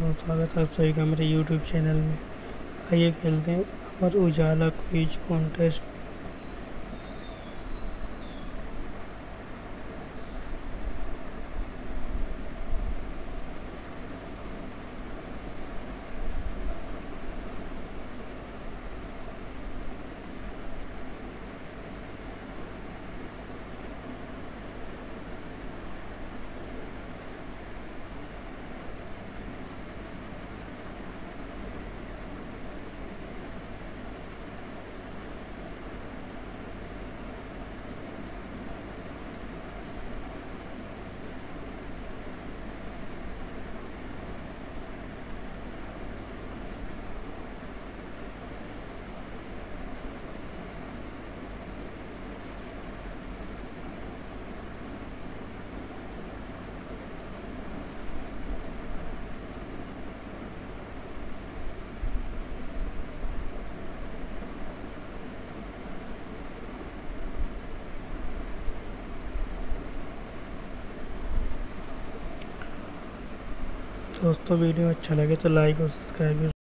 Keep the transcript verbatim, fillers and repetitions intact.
दोस्तों, स्वागत है आप सभी का मेरे यूट्यूब चैनल में। आइए खेलते हैं अमर उजाला क्विज कॉन्टेस्ट। दोस्तों वीडियो अच्छा लगे तो लाइक और सब्सक्राइब